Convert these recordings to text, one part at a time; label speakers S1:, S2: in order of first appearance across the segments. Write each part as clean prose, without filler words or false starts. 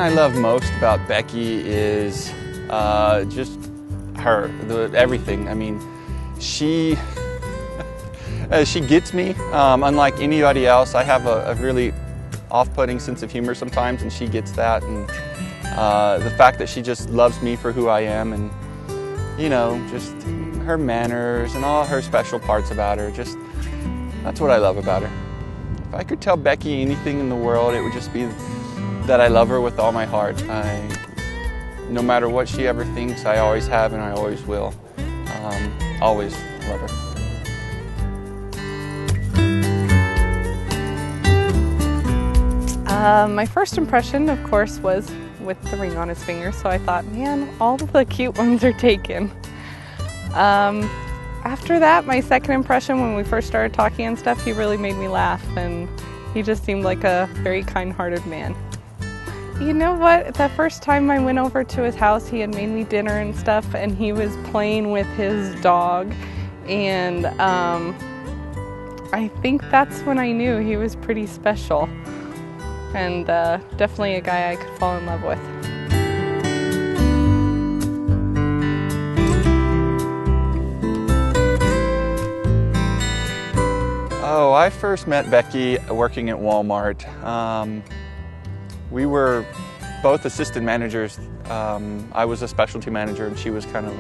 S1: I love most about Becky is just her, everything. I mean, she gets me. Unlike anybody else, I have a really off-putting sense of humor sometimes, and she gets that. And the fact that she just loves me for who I am, and you know, just her manners and all her special parts about her. Just that's what I love about her. If I could tell Becky anything in the world, it would just be that I love her with all my heart. No matter what she ever thinks, I always have and I always will. Always love her.
S2: My first impression, of course, was with the ring on his finger, so I thought, man, all the cute ones are taken. After that, my second impression, when we first started talking and stuff, he really made me laugh, and he just seemed like a very kind-hearted man. You know what? The first time I went over to his house, he had made me dinner and stuff, and he was playing with his dog, and I think that's when I knew he was pretty special, and definitely a guy I could fall in love with.
S1: Oh, I first met Becky working at Walmart. We were both assistant managers. I was a specialty manager and she was kind of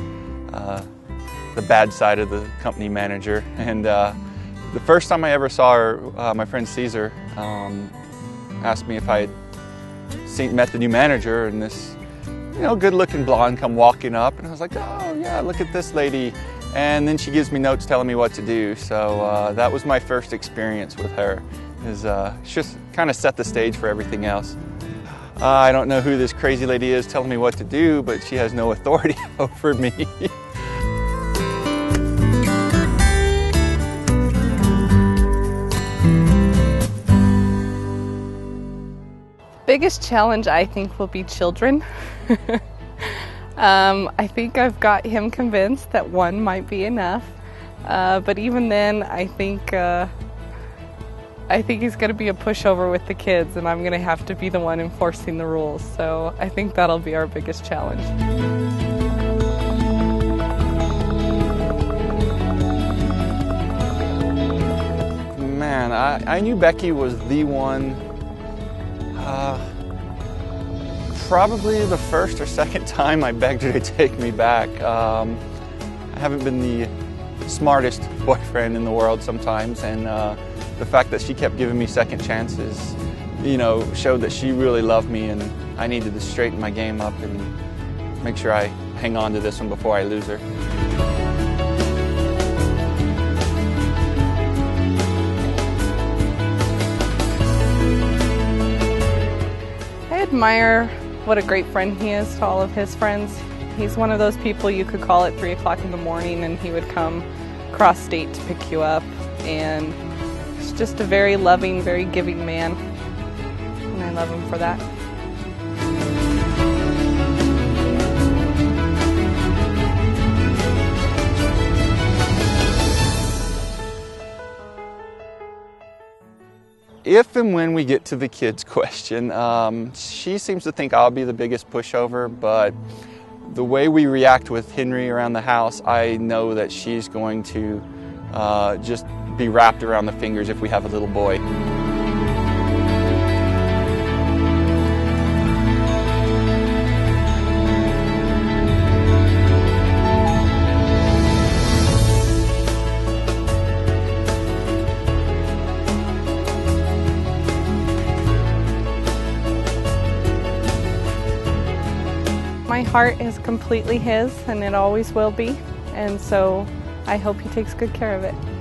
S1: the bad side of the company manager. And the first time I ever saw her, my friend Caesar asked me if I had met the new manager, and this, you know, good-looking blonde come walking up, and I was like, oh yeah, look at this lady. And then she gives me notes telling me what to do. So that was my first experience with her. She just kind of set the stage for everything else. I don't know who this crazy lady is telling me what to do, but she has no authority over me.
S2: Biggest challenge, I think, will be children. I think I've got him convinced that one might be enough, but even then, I think he's going to be a pushover with the kids, and I'm going to have to be the one enforcing the rules. So I think that'll be our biggest challenge.
S1: Man, I knew Becky was the one. Probably the first or second time I begged her to take me back. I haven't been the smartest boyfriend in the world sometimes, and the fact that she kept giving me second chances, you know, showed that she really loved me, and I needed to straighten my game up and make sure I hang on to this one before I lose her.
S2: I admire what a great friend he is to all of his friends. He's one of those people you could call at 3 o'clock in the morning and he would come cross state to pick you up, and he's just a very loving, very giving man, and I love him for that.
S1: If and when we get to the kids question, she seems to think I'll be the biggest pushover, but the way we react with Henry around the house, I know that she's going to just be wrapped around the fingers if we have a little boy.
S2: My heart is completely his, and it always will be, and so I hope he takes good care of it.